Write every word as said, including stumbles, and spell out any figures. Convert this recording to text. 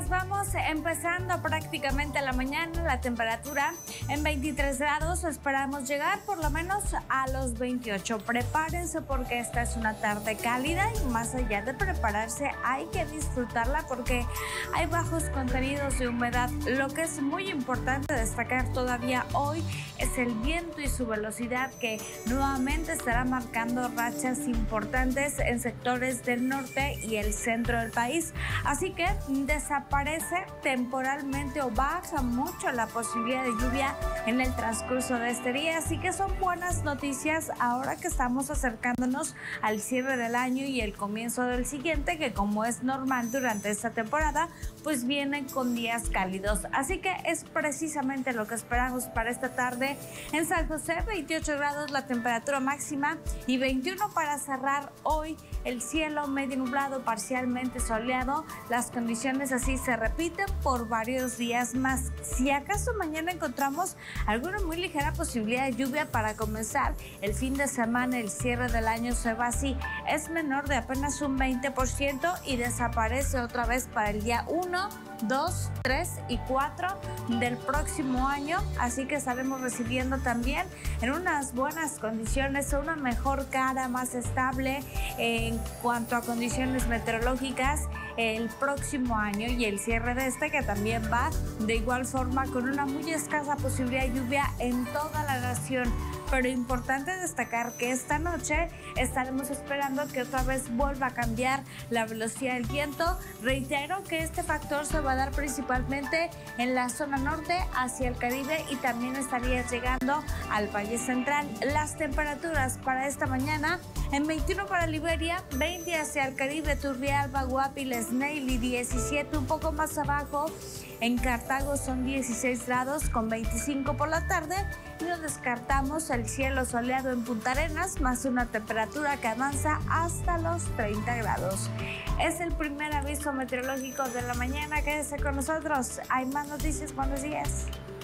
pues vamos empezando prácticamente la mañana. La temperatura en veintitrés grados, esperamos llegar por lo menos a los veintiocho. Prepárense porque esta es una tarde cálida y más allá de prepararse hay que disfrutarla porque hay bajos contenidos de humedad. Lo que es muy importante destacar todavía hoy es el viento y su velocidad, que nuevamente estará marcando rachas importantes en sectores del norte y el centro del país. Así que desaparece temporalmente o baja mucho la posibilidad de lluvia en el transcurso de este día. Así que son buenas noticias ahora que estamos acercándonos al cierre del año y el comienzo del siguiente, que como es normal durante esta temporada, pues vienen con días cálidos. Así que es precisamente lo que esperamos para esta tarde en San José. Veintiocho grados la temperatura máxima y veintiuno para cerrar hoy. El cielo medio nublado, parcialmente soleado. Las condiciones así se repiten por varios días más. Si acaso mañana encontramos alguna muy ligera posibilidad de lluvia para comenzar el fin de semana, el cierre del año se va así. Es menor de apenas un veinte por ciento y desaparece otra vez para el día uno, dos, tres y cuatro del próximo año. Así que estaremos recibiendo también en unas buenas condiciones, una mejor cara, más estable en cuanto a condiciones meteorológicas el próximo año y el cierre de este, que también va de igual forma con una muy escasa posibilidad de lluvia en toda la nación. Pero importante destacar que esta noche estaremos esperando que otra vez vuelva a cambiar la velocidad del viento. Reitero que este factor se va a dar principalmente en la zona norte hacia el Caribe y también estaría llegando al Valle Central. Las temperaturas para esta mañana en veintiuno para Liberia, veinte hacia el Caribe, Turrialba, Guapiles, Neyli, diecisiete, un poco más abajo. En Cartago son dieciséis grados con veinticinco por la tarde y no descartamos el cielo soleado en Punta Arenas, más una temperatura que avanza hasta los treinta grados. Es el primer aviso meteorológico de la mañana. Quédese con nosotros. Hay más noticias. Buenos días.